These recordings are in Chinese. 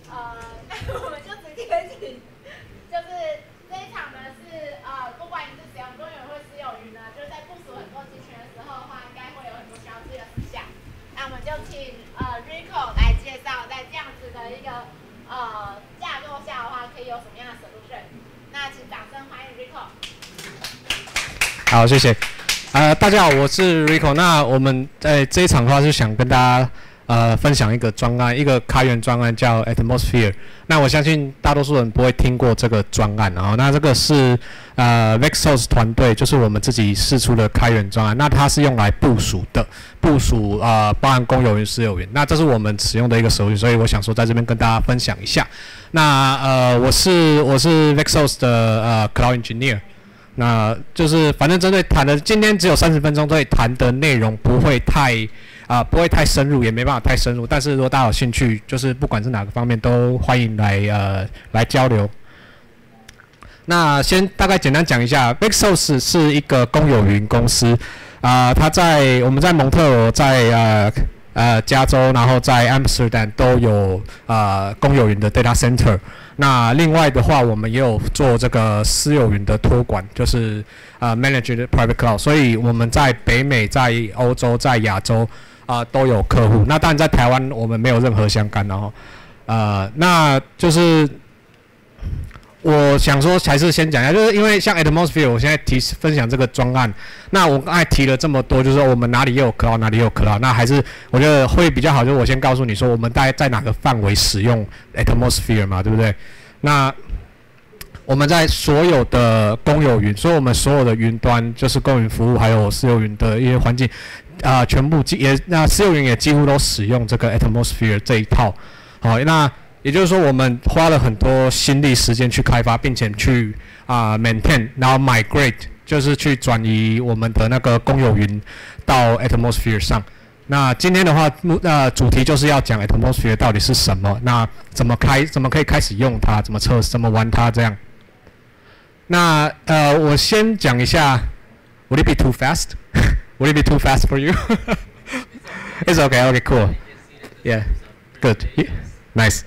那我们就直接请，就是这一场呢是不管你是使用公有云或私有云呢，就是在部署很多集群的时候的话，应该会有很多需要注意的事项。那我们就请Rico 来介绍，在这样子的一个架构下的话，可以有什么样的 solution？ 那请掌声欢迎 Rico。 好，谢谢。大家好，我是 Rico。那我们在这一场的话，是想跟大家分享一个专案，一个开源专案叫 Atmosphere。那我相信大多数人不会听过这个专案啊。那这个是Vexos 团队，就是我们自己释出的开源专案。那它是用来部署的，包含公有云、私有云。那这是我们使用的一个手语，所以我想说在这边跟大家分享一下。那我是 Vexos 的Cloud Engineer。那就是反正针对谈的，今天只有30分钟，所以谈的内容不会太深入，也没办法太深入。但是如果大家有兴趣，就是不管是哪个方面，都欢迎来交流。那先大概简单讲一下 ，Vexos 是一个公有云公司，我们在蒙特罗，在加州，然后在 Amsterdam 都有公有云的 data center。那另外的话，我们也有做这个私有云的托管，就是managed private cloud。所以我们在北美、在欧洲、在亚洲都有客户。那当然在台湾我们没有任何相干的那就是我想说还是先讲一下，就是因为像 Atmosphere， 我现在分享这个专案，那我刚才提了这么多，就是说我们哪里也有 cloud， 哪里也有 cloud， 那还是我觉得会比较好，就是我先告诉你说我们大概在哪个范围使用 Atmosphere 嘛，对不对？那我们在所有的公有云，所以我们所有的云端就是公有云服务，还有私有云的一些环境，全部那私有云也几乎都使用这个 Atmosphere 这一套。好，那也就是说，我们花了很多心力时间去开发，并且去maintain， 然后 migrate， 就是去转移我们的那个公有云到 Atmosphere 上。那今天的话，主题就是要讲 Atmosphere 到底是什么，那怎么可以开始用它，怎么测试，怎么玩它这样。那我先讲一下 ，Would it be too fast? Would it be too fast for you? It's okay. Okay, cool. Yeah, good. Nice.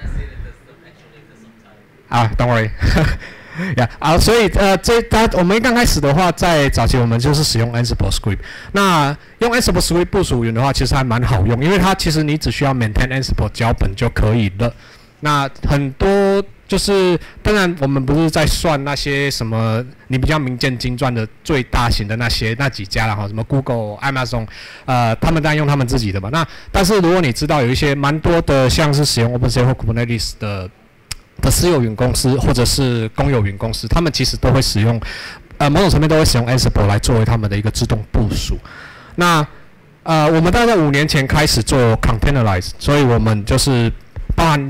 Don't worry. Yeah. 所以我们刚开始的话，在早期我们就是使用 Ansible Script。那用 Ansible Script 部署云的话，其实还蛮好用，因为它其实你只需要 maintain Ansible 脚本就可以了。那很多就是当然我们不是在算那些什么你比较民间精算的最大型的那几家啦，什么 Google、Amazon， 他们当然用他们自己的嘛。那但是如果你知道有一些蛮多的像是使用 OpenShift 或 Kubernetes 的私有云公司或者是公有云公司，他们其实都会使用某种层面都会使用 Ansible 来作为他们的一个自动部署。那我们大概在5年前开始做 Containerize， 所以我们就是包含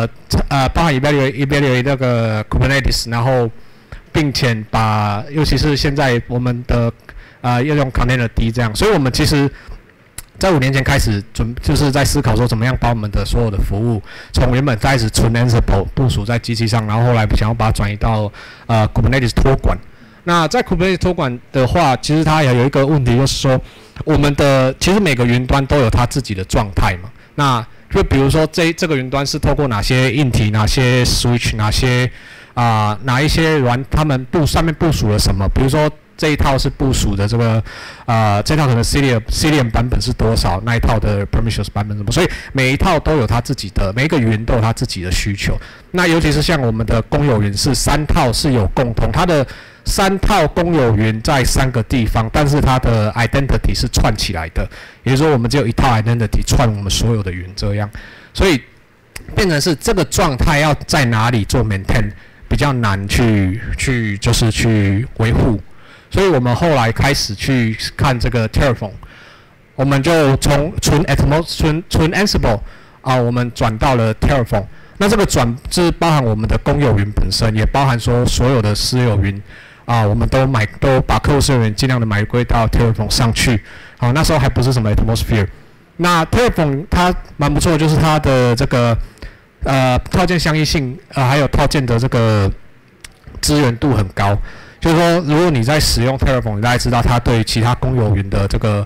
evaluate 那个 Kubernetes， 然后并且尤其是现在我们的要用 Containerd 这样，所以我们其实在5年前开始就是在思考说怎么样把我们的所有的服务从原本开始纯 Ansible 部署在机器上，然后后来想要把它转移到Kubernetes 托管。那在 Kubernetes 托管的话，其实它也有一个问题，就是说我们的其实每个云端都有它自己的状态嘛。那就比如说这个云端是透过哪些硬体、哪些 switch、哪一些他们上面部署了什么？比如说这一套是部署的这个这套可能 Cilium 版本是多少，那一套的 Prometheus 版本什么？所以每一套都有它自己的，每一个云都有它自己的需求。那尤其是像我们的公有云是3套是有共同，它的3套公有云在3个地方，但是它的 identity 是串起来的，也就是说我们只有一套 identity 串我们所有的云这样，所以变成是这个状态要在哪里做 maintain 比较难去维护，所以我们后来开始去看这个 Terraform， 我们就从纯 Ansible 我们转到了 Terraform。那这个转是包含我们的公有云本身，也包含说所有的私有云我们都把客户私有云尽量的买归到 Terraform 上去。好，那时候还不是什么 Atmosphere。那 Terraform 它蛮不错的，就是它的这个套件相依性还有套件的这个支援度很高。就是说，如果你在使用 Terraform， 你大概知道它对其他公有云的这个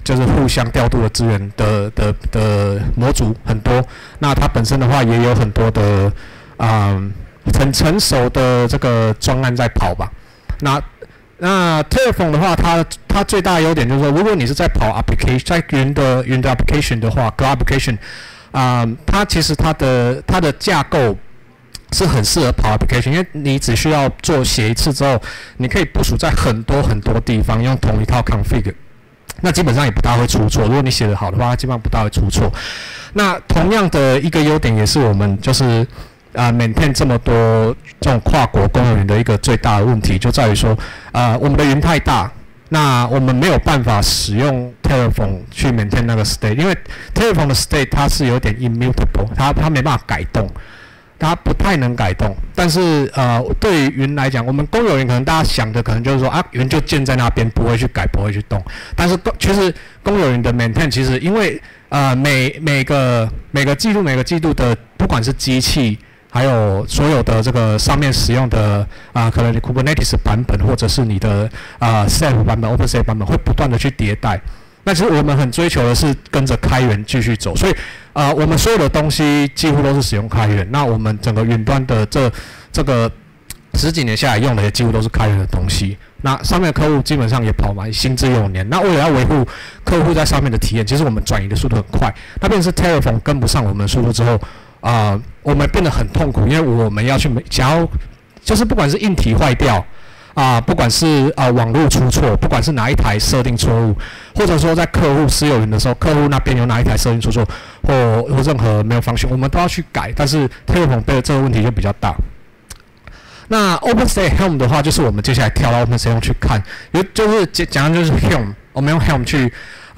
就是互相调度的资源的模组很多。那它本身的话也有很多的很成熟的这个专案在跑吧。那 Terraform 的话，它最大的优点就是说，如果你是在跑 application， 在云的 application 的话 ，Cloud application， 它其实它的架构是很适合跑 application， 因为你只需要写一次之后，你可以部署在很多地方，用同一套 config， 那基本上也不大会出错。如果你写得好的话，基本上不大会出错。那同样的一个优点，也是我们就是maintain 这么多这种跨国公有云的一个最大的问题，就在于说，我们的云太大，那我们没有办法使用 Terraform 去 maintain 那个 state， 因为 Terraform 的 state 它是有点 immutable， 它没办法改动，它不太能改动。但是对于云来讲，我们公有云可能大家想的可能就是说云就建在那边，不会去改，不会去动。但是其实公有云的 maintain 其实因为每个季度的不管是机器，还有所有的这个上面使用的可能 Kubernetes 版本，或者是你的Ceph 版本、OpenStack 版本会不断的去迭代。那其实我们很追求的是跟着开源继续走，所以我们所有的东西几乎都是使用开源。那我们整个云端的这个10几年下来用的也几乎都是开源的东西。那上面的客户基本上也跑满行之有年。那为了要维护客户在上面的体验，其实我们转移的速度很快。那变成是 Terraform 跟不上我们的速度之后，我们变得很痛苦，因为我们要想要就是不管是硬体坏掉不管是网络出错，不管是哪一台设定错误，或者说在客户私有云的时候，客户那边有哪一台设定出错，或任何没有function，我们都要去改。但是 Terraform 的这个问题就比较大。那 OpenStack Helm 的话，就是我们接下来跳到 OpenStack Helm 去看，就是讲的就是 Helm， 我们用 Helm 去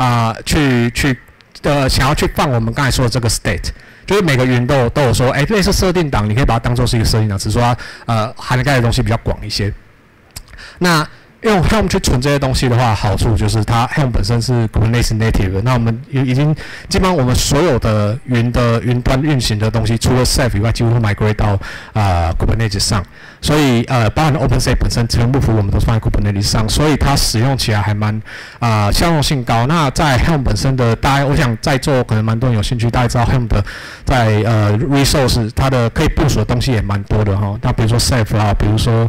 想要去放我们刚才说的这个 state。就是每个云都有说，类似设定档，你可以把它当做是一个设定档，只是说它涵盖的东西比较广一些。那用 Helm 去存这些东西的话，好处就是它 Helm 本身是 Kubernetes native 的，那我们已经基本上我们所有的云端运行的东西，除了 Ceph 以外，几乎都 migrate 到Kubernetes 上，所以包含 OpenStack 本身全部服务我们都放在 Kubernetes 上，所以它使用起来还蛮相容性高。那在 Helm 本身的，我想在座可能蛮多人有兴趣，大家知道 Helm 的在resource 它的可以部署的东西也蛮多的哈。那比如说 Ceph 比如说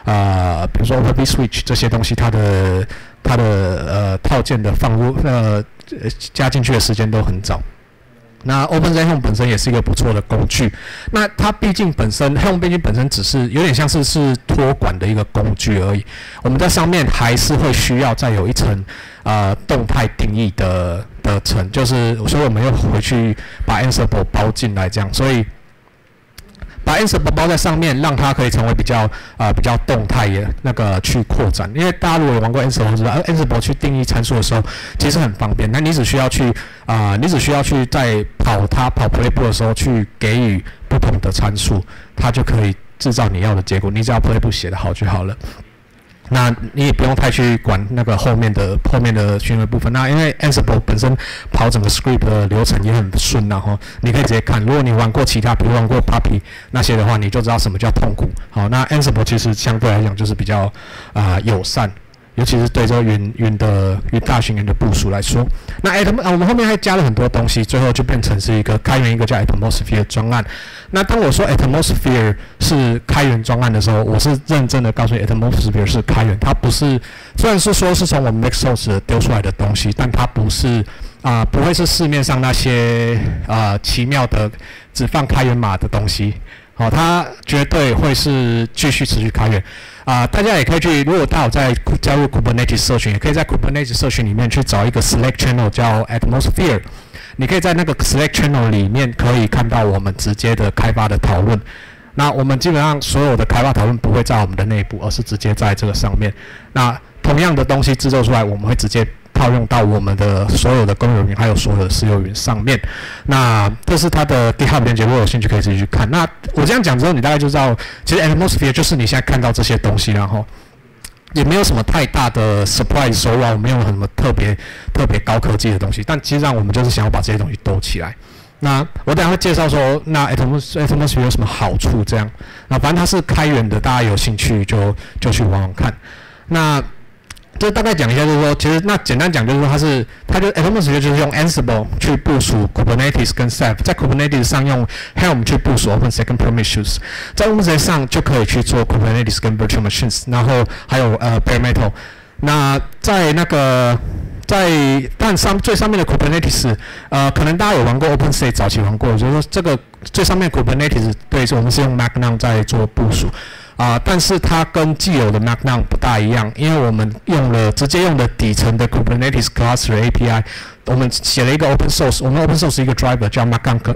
Over Switch 这些东西，它的套件的放入加进去的时间都很早。那 OpenStack Helm 本身也是一个不错的工具。那它毕竟本身 Helm 本身只是有点像是托管的一个工具而已。我们在上面还是会需要再有一层动态定义的层，就是所以我们又回去把 Ansible 包进来这样，所以把 Ansible 包在上面，让它可以成为比较动态的那个去扩展。因为大家如果有玩过 Ansible 知道，Ansible 去定义参数的时候其实很方便。那你只需要去在跑 playbook 的时候去给予不同的参数，它就可以制造你要的结果。你只要 playbook 写得好就好了。那你也不用太去管那个后面的巡回部分。那因为 Ansible 本身跑整个 script 的流程也很顺，然后你可以直接看。如果你玩过其他，比如玩过 Puppy 那些的话，你就知道什么叫痛苦。好，那 Ansible 其实相对来讲就是比较友善，尤其是对这个云大型云的部署来说。那我们后面还加了很多东西，最后就变成是一个开源一个叫 Atmosphere 专案。那当我说 Atmosphere 是开源专案的时候，我是认真的告诉你 Atmosphere 是开源，它不是虽然是说是从我们 Mixsource 丢出来的东西，但它不是不会是市面上那些奇妙的只放开源码的东西。好，它绝对会是继续持续开源。大家也可以去，如果大家有在加入 Kubernetes 社群，也可以在 Kubernetes 社群里面去找一个 Slack channel 叫 Atmosphere。你可以在那个 Slack channel 里面可以看到我们直接的开发的讨论。那我们基本上所有的开发讨论不会在我们的内部，而是直接在这个上面。那同样的东西制作出来，我们会直接套用到我们的所有的公有云还有所有的私有云上面。那这是它的 GitHub 链接，如果有兴趣可以自己去看。那我这样讲之后，你大概就知道，其实 Atmosphere 就是你现在看到这些东西，然后也没有什么太大的 surprise 手法，没有什么特别高科技的东西，但其实上我们就是想要把这些东西兜起来。那我等一下会介绍说，那 Atmosphere 有什么好处这样。那反正它是开源的，大家有兴趣就去玩玩看。那这大概讲一下，就是说，其实那简单讲就是说，它就 Atmosphere 就是用 Ansible 去部署 Kubernetes 跟 Ceph， 在 Kubernetes 上用 Helm 去部署 OpenStack 跟 Prometheus， 在 OpenStack 上就可以去做 Kubernetes 跟 Virtual Machines， 然后还有Bare Metal。那在那个但最上面的 Kubernetes， 可能大家有玩过 OpenStack， 早期玩过，就是说这个最上面 Kubernetes 对，我们是用 Magnon 在做部署。但是它跟既有的 Magnon 不大一样，因为我们直接用的底层的 Kubernetes Cluster API， 我们写了一个 Open Source， 我们 Open Source 一个 driver 叫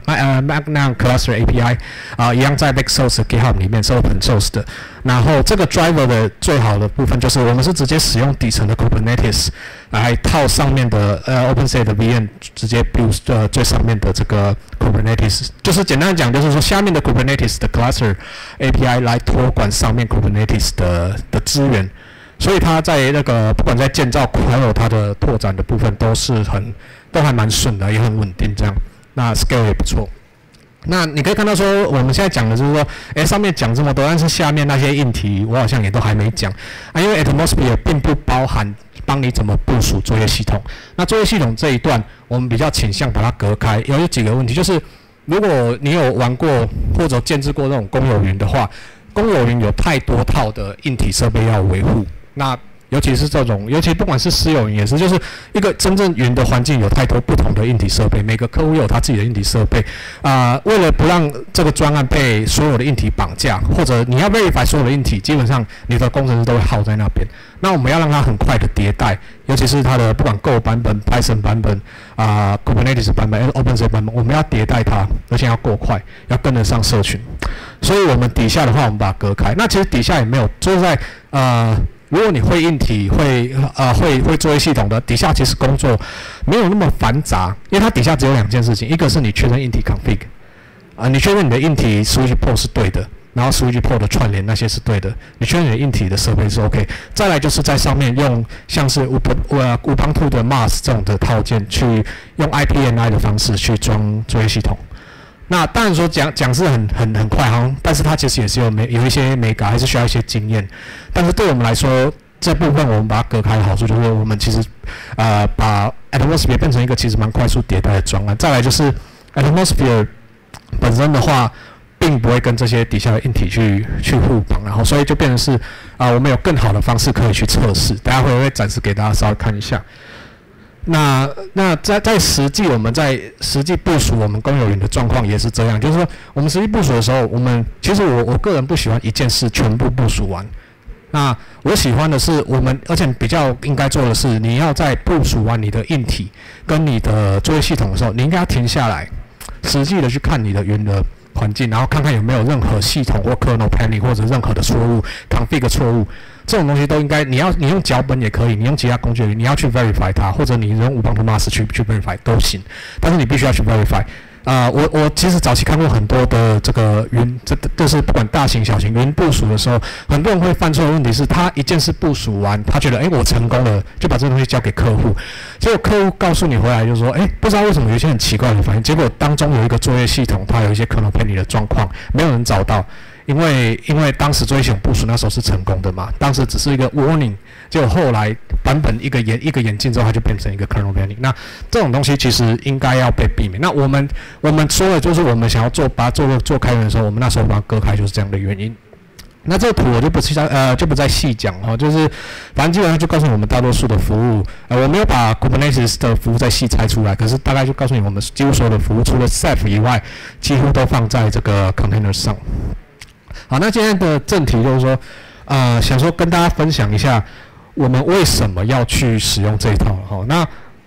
Magnon Cluster API， 一样在 Lexos GitHub 里面是 Open Source 的。然后这个 driver 的最好的部分就是我们是直接使用底层的 Kubernetes 来套上面的OpenStack 的 VM， 直接 build 最上面的这个 Kubernetes， 就是简单讲就是说下面的 Kubernetes 的 Cluster API 来托管上面 Kubernetes 的资源，所以它在那个不管在建造还有它的拓展的部分都还蛮顺的，也很稳定这样，那 scale 也不错。那你可以看到说，我们现在讲的就是说，上面讲这么多，但是下面那些硬题我好像也都还没讲因为 Atmosphere 并不包含帮你怎么部署作业系统。那作业系统这一段，我们比较倾向把它隔开。有几个问题，就是如果你有玩过或者建制过那种公有云的话，公有云有太多套的硬体设备要维护。那尤其不管是私有云也是，就是一个真正云的环境有太多不同的硬体设备，每个客户有他自己的硬体设备为了不让这个专案被所有的硬体绑架，或者你要 verify 所有的硬体，基本上你的工程师都会耗在那边。那我们要让它很快的迭代，尤其是它的不管 Go 版本、Python 版本Kubernetes 版本、OpenStack 版本，我们要迭代它，而且要够快，要跟得上社群。所以我们底下的话，我们把它隔开。那其实底下也没有，就是在如果你会硬体会作业系统的，底下其实工作没有那么繁杂，因为它底下只有2件事情，一个是你确认硬体 config， 你确认你的硬体 switch port 是对的，然后 switch port 的串联那些是对的，你确认你的硬体的设备是 OK， 再来就是在上面用像是Ubuntu 的 Mars 这种的套件去用 IPNI 的方式去装作业系统。那当然说讲是很快但是它其实也是有一些美感，还是需要一些经验。但是对我们来说，这部分我们把它隔开的好处就是我们其实把 Atmosphere 变成一个其实蛮快速迭代的专案。再来就是 Atmosphere 本身的话，并不会跟这些底下的硬体去互绑，然后所以就变成是我们有更好的方式可以去测试。等下会展示给大家稍微看一下。那在实际部署我们公有云的状况也是这样，就是说我们实际部署的时候，其实我个人不喜欢一件事全部部署完。那我喜欢的是而且比较应该做的是，你要在部署完你的硬体跟你的作业系统的时候，你应该要停下来，实际的去看你的云的环境，然后看看有没有任何系统或 kernel panic 或者任何的错误 config 错误。这种东西都应该，你用脚本也可以，你用其他工具，你要去 verify 它，或者你用Ubuntu Mars去 verify 都行，但是你必须要去 verify。我其实早期看过很多的这个云，就是不管大型小型云部署的时候，很多人会犯错的问题是，他一件事部署完，他觉得我成功了，就把这个东西交给客户，结果客户告诉你回来就说，不知道为什么有一些很奇怪的反应，结果当中有一个作业系统，它有一些kernel panic的状况，没有人找到。因为当时作业系统部署那时候是成功的嘛，当时只是一个 warning， 结果后来版本一个演进之后，它就变成一个 kernel panic。那这种东西其实应该要被避免。那我们说的就是我们想要把它做开源的时候，我们那时候把它割开就是这样的原因。那这个图我就不再细讲就是反正基本上就告诉你我们大多数的服务，我没有把 Kubernetes 的服务再细拆出来，可是大概就告诉你我们几乎所有的服务，除了 Ceph 以外，几乎都放在这个 container 上。好，那今天的正题就是说，想说跟大家分享一下我们为什么要去使用这一套。那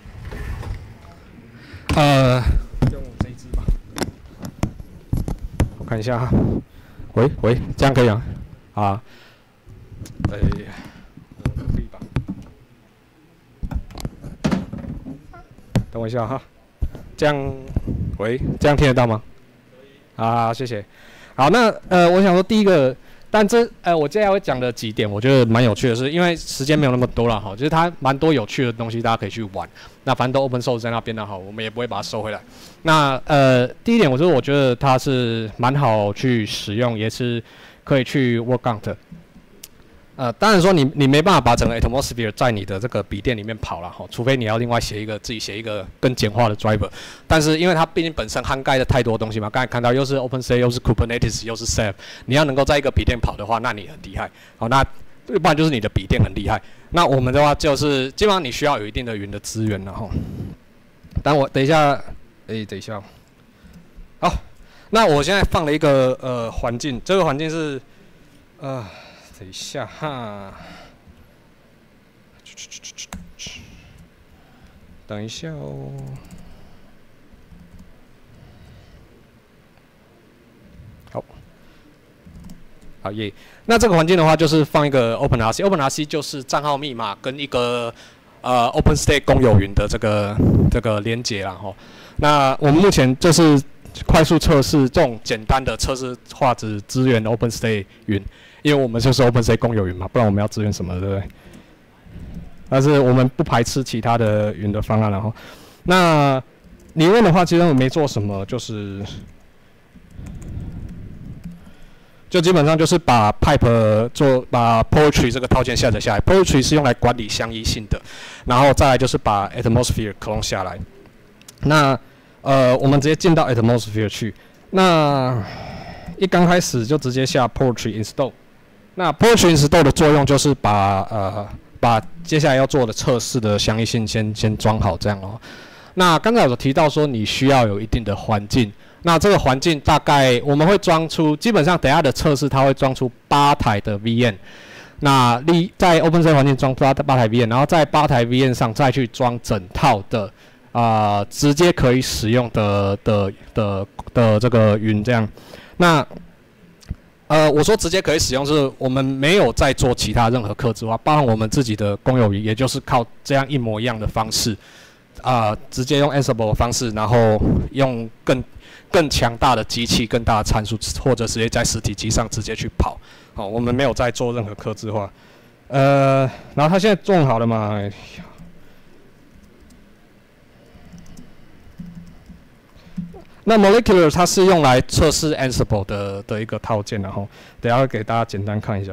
用这一支吧，我看一下哈。喂，这样可以啊？可以吧？等我一下哈，这样听得到吗？谢谢。好，那我想说第一个，但我接下来会讲的几点，我觉得蛮有趣的是，因为时间没有那么多了就是它蛮多有趣的东西，大家可以去玩。那反正都 open source 在那边的我们也不会把它收回来。那第一点，我觉得它是蛮好去使用，也是可以去 work on 的。 当然说你没办法把整个 Atmosphere 在你的这个笔电里面跑了哈，除非你要另外自己写一个更简化的 driver。但是因为它毕竟本身涵盖的太多东西嘛，刚才看到又是 OpenStack 又是 Kubernetes 又是 Ceph， 你要能够在一个笔电跑的话，那你很厉害。好，那要不然就是你的笔电很厉害。那我们的话就是基本上你需要有一定的云的资源了哈。但我等一下，等一下，好，那我现在放了一个环境，这个环境是等一下哈，等一下哦。好耶，那这个环境的话，就是放一个 OpenRC，OpenRC 就是账号密码跟一个OpenStack 公有云的这个连接啦吼。那我们目前就是快速测试这种简单的测试化只支援 OpenStack 云，因为我们就是 OpenStack 公有云嘛，不然我们要支援什么，对不对？但是我们不排斥其他的云的方案了吼。那里面的话，其实我没做什么，就基本上就是把 Pipe 把 Poetry 这个套件下载下来 ，Poetry 是用来管理相依性的，然后再来就是把 Atmosphere clone 下来。那我们直接进到 Atmosphere 去。那一刚开始就直接下 Poetry install。那 Poetry install 的作用就是把接下来要做的测试的相依性先装好这样哦。那刚才有提到说你需要有一定的环境。那这个环境大概我们会装出，基本上等下的测试它会装出8台的 VM。那在 OpenStack 环境装8台 VM， 然后在8台 VM 上再去装整套的直接可以使用的这个云这样。那我说直接可以使用，是我们没有在做其他任何客制化，包含我们自己的公有云，也就是靠这样一模一样的方式，直接用 Ansible 的方式，然后用更强大的机器、更大的参数，或者直接在实体机上直接去跑。好，我们没有在做任何客制化。然后它现在种好了嘛？那 Molecular 它是用来测试 Ansible 的一个套件，然后等一下会给大家简单看一下。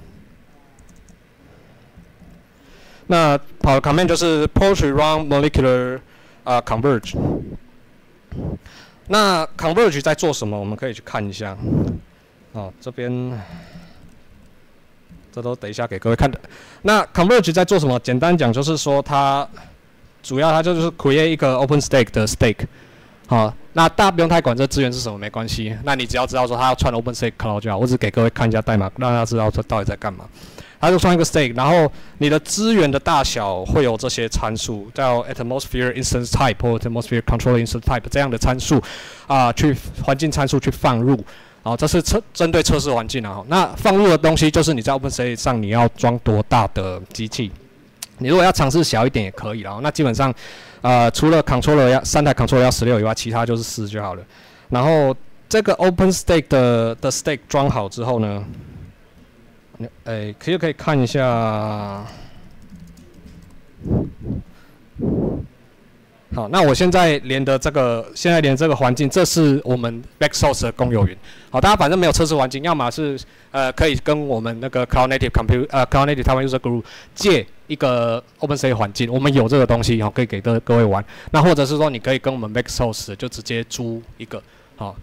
那跑的 command 就是 Poetry run molecular converge。那 converge 在做什么？我们可以去看一下。这边这都等一下给各位看的。那 converge 在做什么？简单讲就是说它主要它就是 create 一个 OpenStack 的 stake。好，那大家不用太管这资源是什么，没关系。那你只要知道说它要串 OpenStack Cloud 就好。我只给各位看一下代码，让大家知道它到底在干嘛。它就串一个 stake， 然后你的资源的大小会有这些参数，叫 Atmosphere Instance Type 或 Atmosphere Control Instance Type 这样的参数去环境参数去放入。这是针对测试环境啊。那放入的东西就是你在 OpenStack 上你要装多大的机器。你如果要尝试小一点也可以啦。那基本上除了 controller 3台 controller 要16以外，其他就是4就好了。然后这个 OpenStack 的 stake 装好之后呢？可以看一下。好，那我现在连的这个环境，这是我们 Backsource 的公有云。好，大家反正没有测试环境，要么是可以跟我们那个 Cloud Native Taiwan User Group 借一个 OpenStack 环境，我们有这个东西，可以给各位玩。那或者是说，你可以跟我们 Backsource 就直接租一个。好，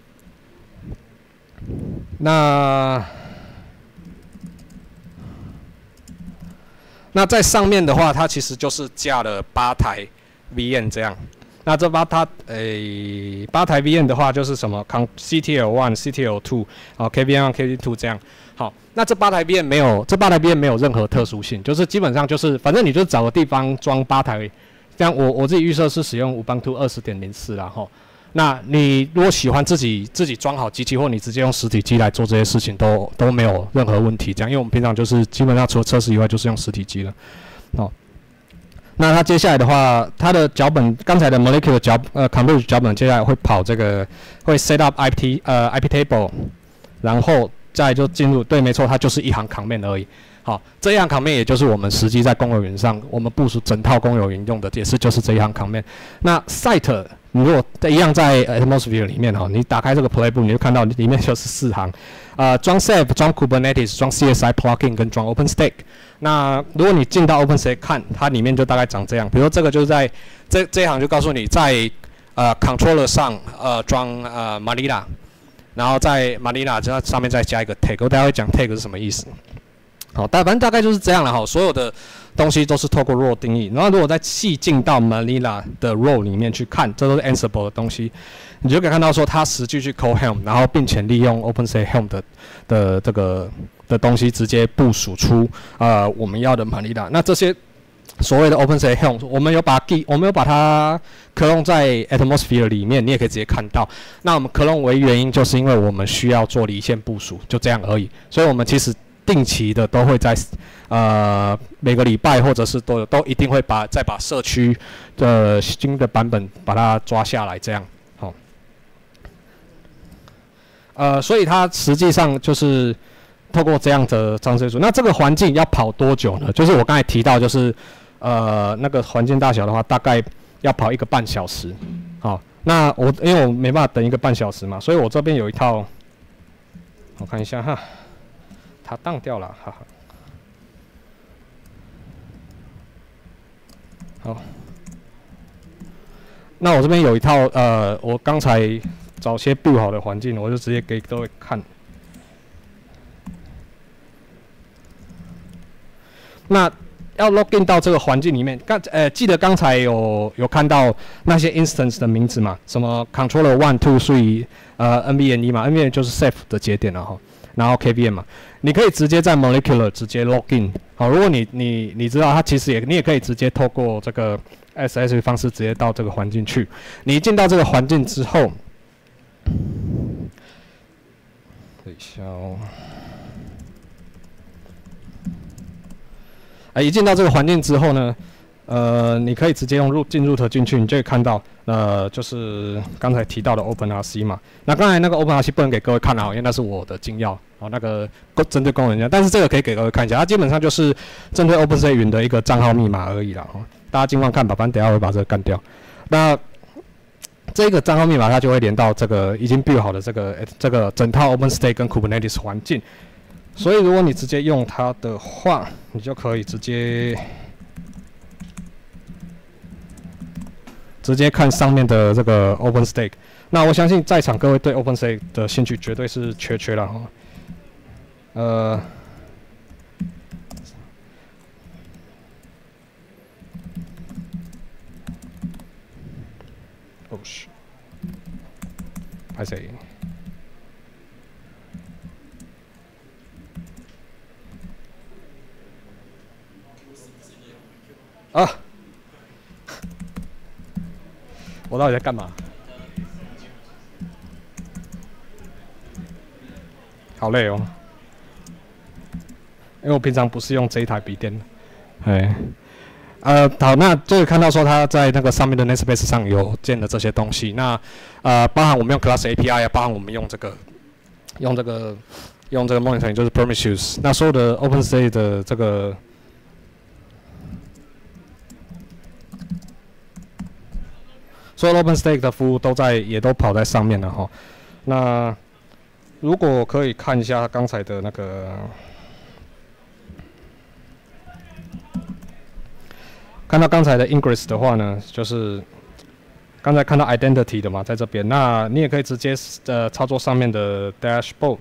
那在上面的话，它其实就是架了8台 VM 这样。那这8台 VM 的话，就是什么 CTL1、CTL2、KVM1、KV2 这样。好，那这8台 VM 没有任何特殊性，就是基本上就是反正你就找个地方装8台。这样我自己预设是使用 Ubuntu 20.04 啦吼。那你如果喜欢自己装好机器，或你直接用实体机来做这些事情，都没有任何问题。这样，因为我们平常就是基本上除了测试以外，就是用实体机了。那它接下来的话，它的脚本刚才的 Molecular Converge 脚本，接下来会跑这个会 set up IP table， 然后再就进入，对，没错，它就是一行 command 而已。好，这一行 command 也就是我们实际在公有云上，我们部署整套公有云用的，就是这一行 command。那 site 你如果一样在 Atmosphere 里面哈，你打开这个 Playbook， 你就看到里面就是4行，装 Ceph、装 Kubernetes、装 CSI Plugin 跟装 OpenStack。那如果你进到 OpenStack 看，它里面就大概长这样。比如说这个就是在这一行就告诉你在Controller 上装Manila， 然后在 Manila 就上面再加一个 tag， 我待会会讲 tag 是什么意思。好，反正大概就是这样了哈。所有的东西都是透过 role 定义，然后如果再细进到 Manila 的 role 里面去看，这都是 Ansible 的东西，你就可以看到说它实际去 call Helm， 然后并且利用 OpenStack Helm 的这个东西直接部署出我们要的 Manila。那这些所谓的 OpenStack Helm， 我们有把它clone在 Atmosphere 里面，你也可以直接看到。那我们clone为原因，就是因为我们需要做离线部署，就这样而已。所以我们其实定期的都会在每个礼拜或者是都一定会再把社区的新的版本把它抓下来，这样好。所以它实际上就是透过这样的张追组。那这个环境要跑多久呢？就是我刚才提到，就是那个环境大小的话，大概要跑1个半小时。好，那因为我没办法等1个半小时嘛，所以我这边有一套，我看一下哈。它当掉了，哈哈。好，那我这边有一套我刚才早些 build 好的环境，我就直接给各位看。那要 login 到这个环境里面，记得刚才有看到那些 instance 的名字嘛？什么 controller 1、2、3， NVMe 嘛 ，NVMe 就是 Ceph 的节点了哈。然后 KVM 嘛，你可以直接在 Molecular 直接 login。好，如果你知道它其实你也可以直接透过这个 SSH 方式直接到这个环境去。你一进到这个环境之后，等一下哦，一进到这个环境之后呢，你可以直接用进root进去，你就可以看到，就是刚才提到的 OpenRC 嘛。那刚才那个 OpenRC 不能给各位看啊，因为那是我的精要，那个针对功能的。但是这个可以给各位看一下，它基本上就是针对 OpenStack 云的一个账号密码而已啦。大家尽管看吧，反正等一下我会把这个干掉。那这个账号密码它就会连到这个已经 build 好的这个整套 OpenStack 跟 Kubernetes 环境。所以如果你直接用它的话，你就可以直接看上面的这个 OpenStack。那我相信在场各位对 OpenStack 的兴趣绝对是缺了哈。哦是，拍谁？啊！我到底在干嘛？好累哦，因为我平常不是用这一台笔电的。好，那这个看到说它在那个上面的 Namespace 上有建的这些东西，那包含我们用 Class API 啊，包含我们用这个 monitoring 就是 Prometheus， 那所有的 OpenStack 的这个。所有 OpenStack 的服务也都跑在上面了哈。那如果可以看一下刚才的那个，看到刚才的 Ingress 的话呢，就是刚才看到 Identity 的嘛，在这边。那你也可以直接操作上面的 Dashboard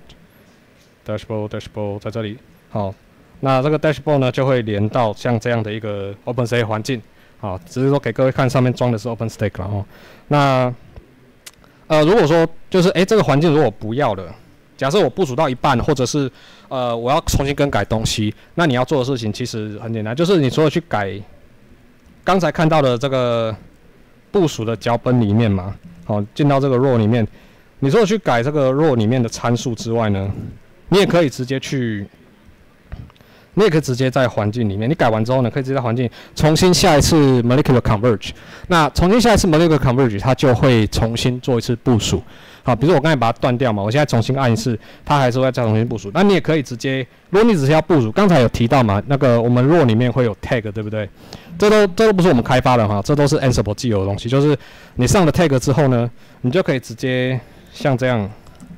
在这里。好，那这个 Dashboard 呢就会连到像这样的一个 OpenStack 环境。好，只是说给各位看上面装的是 OpenStack 了哦。那如果说就是这个环境如果不要了，假设我部署到一半，或者是我要重新更改东西，那你要做的事情其实很简单，就是你除了去改刚才看到的这个部署的脚本里面嘛，好，进到这个 role 里面，你除了去改这个 role 里面的参数之外呢，你也可以直接在环境里面，你改完之后呢，可以直接在环境重新下一次 molecular converge。那重新下一次 molecular converge， 它就会重新做一次部署。好，比如说我刚才把它断掉嘛，我现在重新按一次，它还是会再重新部署。那你也可以直接，如果你只是要部署，刚才有提到嘛，那个我们 role 里面会有 tag， 对不对？ 这都不是我们开发的哈，这都是 Ansible 既有的东西。就是你上了 tag 之后呢，你就可以直接像这样，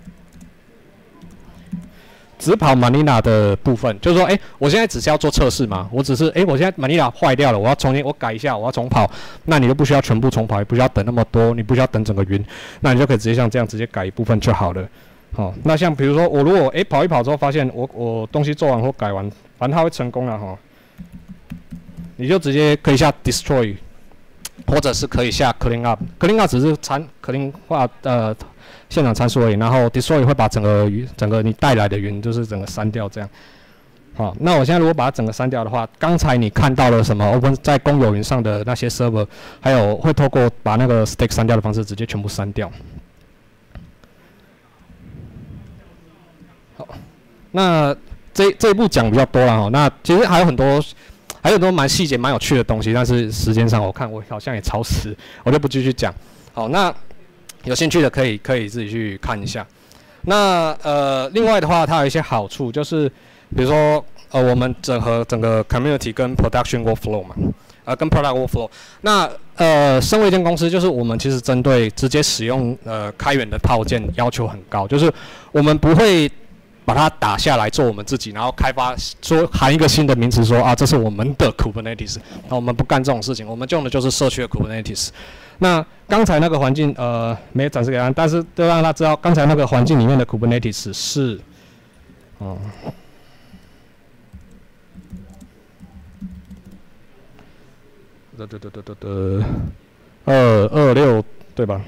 只跑 Manila 的部分，就是说，我现在只是要做测试嘛，我只是，我现在 Manila 坏掉了，我要重新我改一下，我要重跑，那你就不需要全部重跑，也不需要等那么多，你不需要等整个云，那你就可以直接像这样直接改一部分就好了。好，那像比如说我如果跑一跑之后发现我东西做完或改完，反正它会成功了哈，你就直接可以下 destroy， 或者是可以下 clean up，clean up 只是clean 化现场参数而已，然后 destroy 会把整个你带来的云就是整个删掉这样。好，那我现在如果把它整个删掉的话，刚才你看到了什么 Open 在公有云上的那些 server， 还有会透过把那个 stake 删掉的方式直接全部删掉。好，那这一步讲比较多了哈，那其实还有很多蛮细节蛮有趣的东西，但是时间上我看我好像也超时，我就不继续讲。好，那有兴趣的可以自己去看一下。那另外的话，它有一些好处，就是比如说我们整合整个 community 跟 production workflow 嘛，跟 product workflow。那身为一间公司，就是我们其实针对直接使用开源的套件要求很高，就是我们不会把它打下来做我们自己，然后开发说含一个新的名词说这是我们的 Kubernetes， 那我们不干这种事情，我们用的就是社区的 Kubernetes。那刚才那个环境没有展示给他，但是都让他知道刚才那个环境里面的 Kubernetes 是226对吧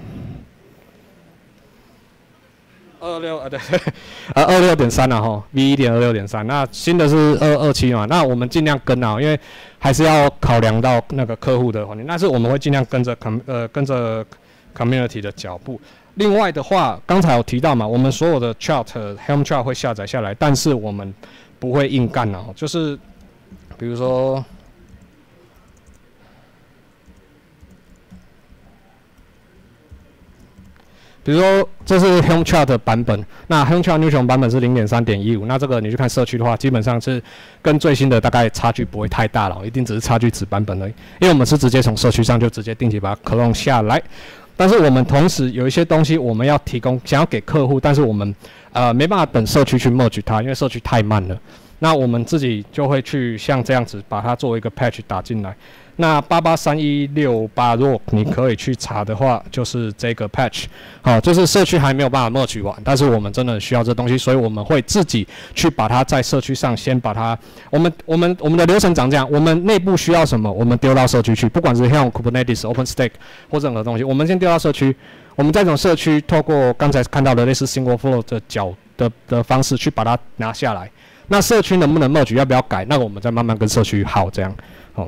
？26对，26.3啦哈 ，V1.26.3，那新的是227嘛，那我们尽量跟因为还是要考量到那个客户的环境，但是我们会尽量跟着 community 的脚步。另外的话，刚才有提到嘛，我们所有的 Helm chart 会下载下来，但是我们不会硬干就是比如说。比如说，这是 Helm chart 的版本，那 Helm chart Neutron 版本是 0.3.15， 那这个你去看社区的话，基本上是跟最新的大概差距不会太大了，一定只是差距子版本而已。因为我们是直接从社区上就直接定期把它 clone 下来，但是我们同时有一些东西我们要提供，想要给客户，但是我们没办法等社区去 merge 它，因为社区太慢了。那我们自己就会去像这样子把它作为一个 patch 打进来。那883168，如果你可以去查的话，就是这个 patch， 好，就是社区还没有办法 merge 完，但是我们真的需要这东西，所以我们会自己去把它在社区上先把它，我们的流程长这样，我们内部需要什么，我们丢到社区去，不管是像 Kubernetes、OpenStack 或任何东西，我们先丢到社区，我们再从社区透过刚才看到的类似 Single Flow 的方式去把它拿下来。那社区能不能 merge， 要不要改，那我们再慢慢跟社区好这样，好。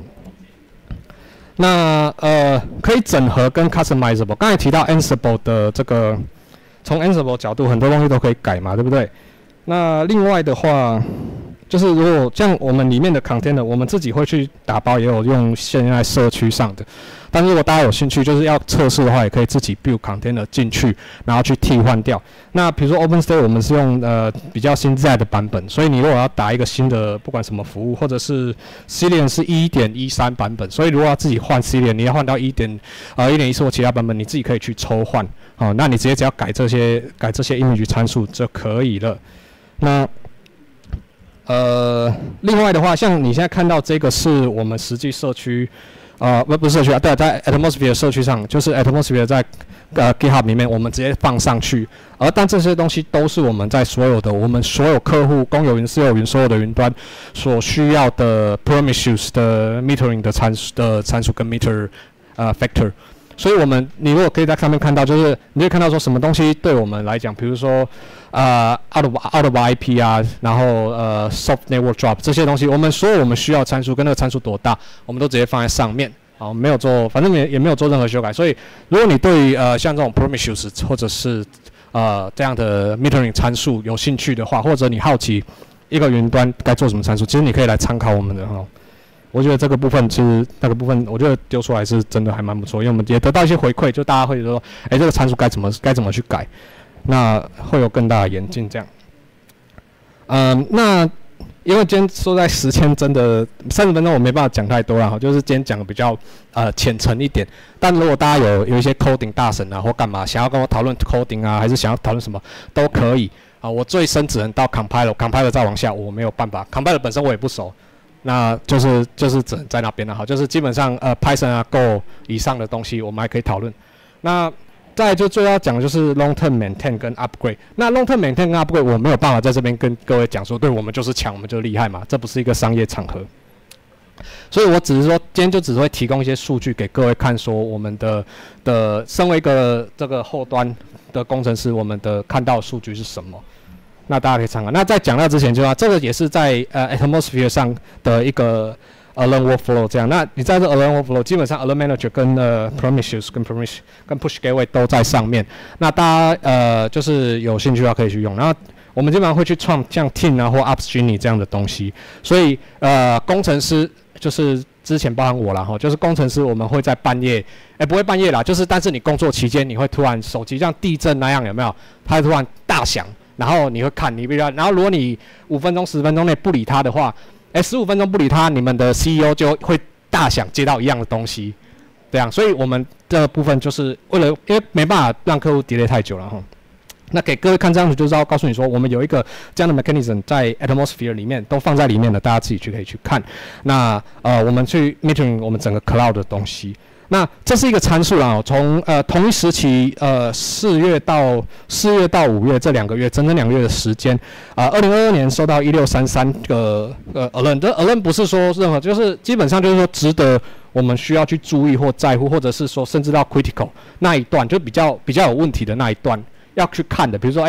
那可以整合跟 customizable， 刚才提到 Ansible 的这个，从 Ansible 角度很多东西都可以改嘛，对不对？那另外的话，就是如果像我们里面的 container， 我们自己会去打包，也有用现在社区上的。但是如果大家有兴趣，就是要测试的话，也可以自己 build container 进去，然后去替换掉。那比如说 OpenStack， 我们是用比较新在的版本，所以你如果要打一个新的，不管什么服务，或者是 Cilium 是 1.13 版本，所以如果要自己换 Cilium， 你要换到1.14或其他版本，你自己可以去抽换。好，那你直接只要改这些 image 参数就可以了。那另外的话，像你现在看到这个是我们实际社区，不是社区啊，对，在 Atmosphere 社区上，就是 Atmosphere 在GitHub 里面，我们直接放上去。但这些东西都是我们在我们所有客户公有云、私有云所有的云端所需要的 Prometheus 的 metering 的参数跟 meter factor。所以你如果可以在上面看到，就是你可以看到说什么东西对我们来讲，比如说out of IP 啊，然后soft network drop 这些东西，我们需要参数跟那个参数多大，我们都直接放在上面。好，没有做，反正也没有做任何修改。所以如果你对于像这种 Prometheus 或者是这样的 metering 参数有兴趣的话，或者你好奇一个云端该做什么参数，其实你可以来参考我们的哈。我觉得这个部分其实那个部分，我觉得丢出来是真的还蛮不错，因为我们也得到一些回馈，就大家会说，这个参数该怎么去改，那会有更大的演进这样。那因为今天说在时间真的30分钟，我没办法讲太多了哈，就是今天讲的比较浅层一点。但如果大家有一些 coding 大神啊或干嘛，想要跟我讨论 coding 啊，还是想要讨论什么都可以啊。我最深只能到 compiler 再往下，我没有办法 compiler 本身我也不熟，那就是只能在那边了哈。就是基本上Python 啊 Go 以上的东西我们还可以讨论。那再来就最要讲的就是 long term maintain 跟 upgrade。那 long term maintain 跟 upgrade 我没有办法在这边跟各位讲说，对我们就是强，我们就厉害嘛，这不是一个商业场合。所以我只是说，今天就只会提供一些数据给各位看，说我们的身为一个这个后端的工程师，我们的看到的数据是什么。那大家可以参考。那在讲到之前，这个也是在Atmosphere 上的一个Alert Workflow 这样，那你在这 Alert Workflow 基本上 Alert Manager 跟Promises 跟 Push Gateway 都在上面。那大家就是有兴趣的话可以去用。然后我们基本上会去创像 Team 啊或 Upstream 这样的东西。所以工程师就是之前包含我啦哈，就是工程师我们会在半夜，不会半夜啦，就是但是你工作期间你会突然手机像地震那样有没有？它会突然大响，然后你会看你比较，然后如果你5分钟10分钟内不理它的话。15分钟不理他，你们的 CEO 就会大响接到一样的东西，这样，所以我们这部分就是为了，因为没办法让客户 delay 太久了哈。那给各位看这样子，就是要告诉你说，我们有一个这样的 mechanism 在 Atmosphere 里面都放在里面的，大家自己可以去看。那我们去 metering 我们整个 cloud 的东西。那这是一个参数啦，从同一时期4月到5月这2个月，整整2个月的时间，2022年收到1633个alert， 这 alert 不是说任何，就是基本上就是说值得我们需要去注意或在乎，或者是说甚至到 critical 那一段，就比较有问题的那一段要去看的，比如说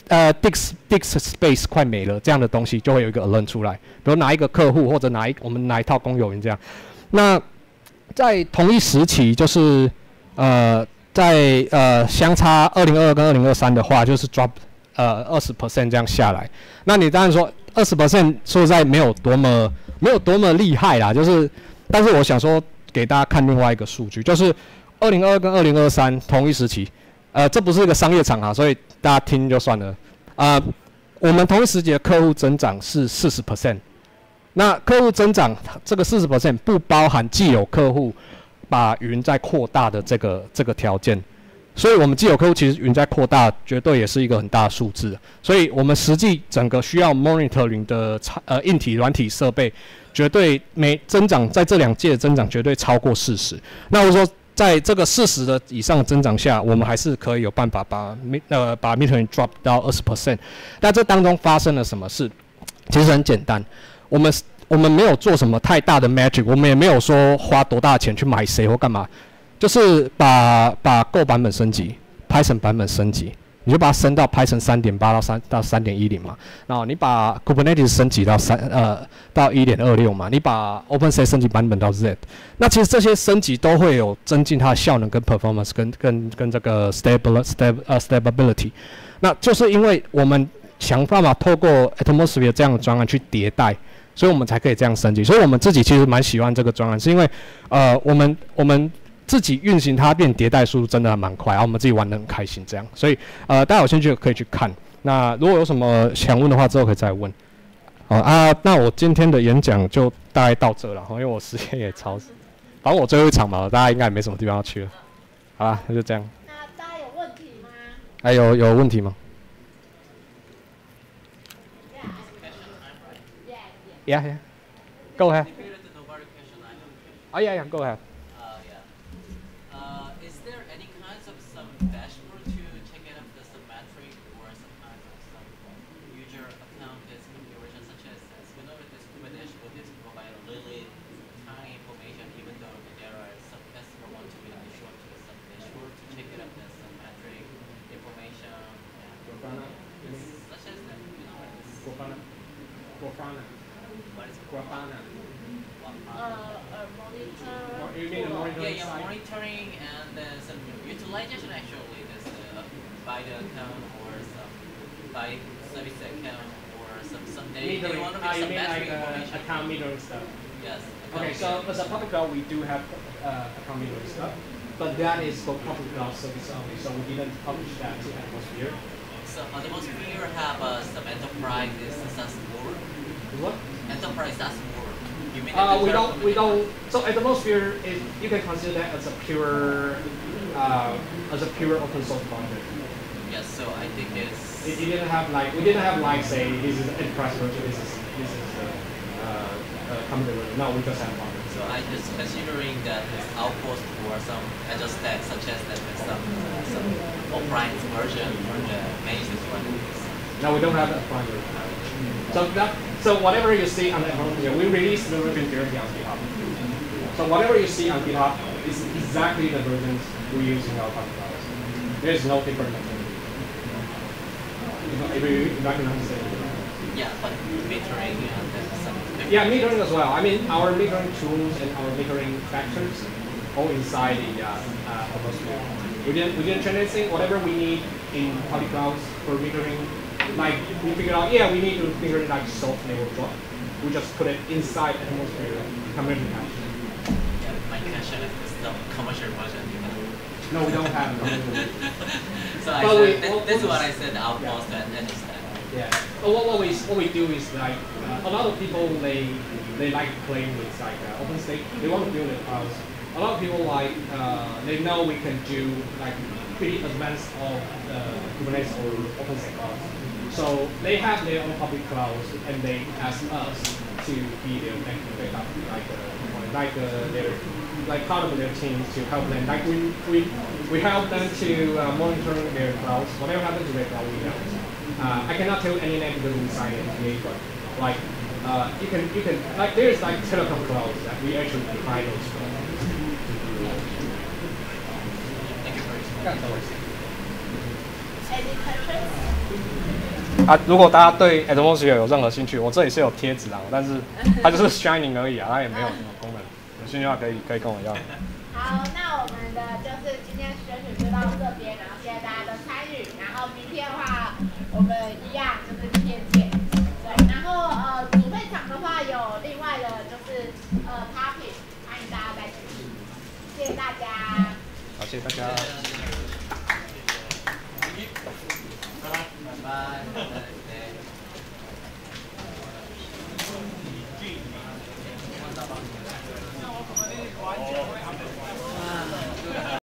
disk space 快没了这样的东西，就会有一个 alert 出来，比如哪一个客户或者我们哪一套公有云这样，那。在同一时期，就是在相差2022跟2023的话，就是 drop 20% 这样下来。那你当然说20%说实在没有多么厉害啦，就是，但是我想说给大家看另外一个数据，就是2022跟2023同一时期，这不是一个商业场合，所以大家听就算了。我们同一时期的客户增长是40%。那客户增长这个40%不包含既有客户把云在扩大的这个条件，所以我们既有客户其实云在扩大绝对也是一个很大的数字，所以我们实际整个需要 monitoring 的硬体软体设备绝对增长在这2届的增长绝对超过40%。那我说在这个40%的以上的增长下，我们还是可以有办法把 metering drop 到20%。那这当中发生了什么事？其实很简单。我们没有做什么太大的 magic， 我们也没有说花多大的钱去买谁或干嘛，就是把 Go 版本升级 ，Python 版本升级，你就把它升到 Python 3.8到3.10嘛，然后你把 Kubernetes 升级到到 1.26 嘛，你把 OpenStack 升级版本到 Z， 那其实这些升级都会有增进它的效能跟 performance 跟这个 stability， 那就是因为我们想办法透过 Atmosphere 这样的专案去迭代。所以我们才可以这样升级，所以我们自己其实蛮喜欢这个专案，是因为我们自己运行它变迭代速度真的蛮快，然后我们自己玩得很开心这样，所以大家有兴趣可以去看。那如果有什么想问的话，之后可以再问。那我今天的演讲就大概到这了，因为我时间也超时，反正我最后一场嘛，大家应该也没什么地方要去了。好啦，那就这样。 那大家有问题吗？ 有问题吗？Yeah. Go ahead. Oh yeah, go ahead. Is there any kinds of some dashboard to check it up the symmetric or some kinds of some user account configuration such as we know with this Kubernetes dashboard is provide a really tiny information even though there are some customer want to really show up to some dashboard to check it up the symmetric information and such as that, you know. Grafana. Monitoring and some utilization actually is by the account or some by service account or some day they want to be some metric information. Account metering stuff. Yes. Okay, so as a public cloud, we do have account metering stuff, but that is for public cloud service only, so we didn't publish that to Atmosphere. So Atmosphere have some enterprise SaaS support. What? Enterprise, that's more. You mean We don't. So Atmosphere is you can consider that as a pure open source project. Yes. So I think it's. It didn't have like we didn't have like say this is enterprise version, this is community version. No, we just have one. So I just considering that it's outpost for some Azure Stack, such as that there's some appliance version for the main one. No, we don't have a primary. So whatever you see on the Atmosphere, we release the version directly on GitHub. So whatever you see on GitHub is exactly the versions we use in our public cloud. There is no different technology. If you recognize it. Yeah, but metering and there's something. Yeah, metering as well. I mean, our metering tools and our metering factors all inside the Atmosphere. We didn't change anything. Whatever we need in public clouds for metering, like we figured out, yeah, we need to figure like salt level drop. We just put it inside Atmosphere community cache. Yeah, my cache is the commercial version. No, we don't have it. So this is what I said, outpost and Stack. Yeah. But what we do is like a lot of people they like playing with like OpenStack. They want to build it clouds. A lot of people like they know we can do like pretty advanced of Kubernetes or OpenStack clouds. So they have their own public clouds and they ask us to be their backup, like part of their team to help them. Like we help them to monitor their clouds. Whatever happens to their cloud, we help. I cannot tell any name because we signed NDA, but like you can like there's like telecom clouds that we actually define those clouds. Thank you very much. Any questions? 如果大家对 Atmosphere 有任何兴趣，我这里是有贴纸啊，但是它就是 Shining 而已啊，它也没有什么功能。有兴趣的话可以跟我要。 好，那我们的就是今天选曲就到这边，然后谢谢大家的参与。然后明天的话，我们一样就是明天见。对，然后主会场的话有另外的就是topic， 欢迎大家再继续。谢谢大家。 好，谢谢大家。 拜拜。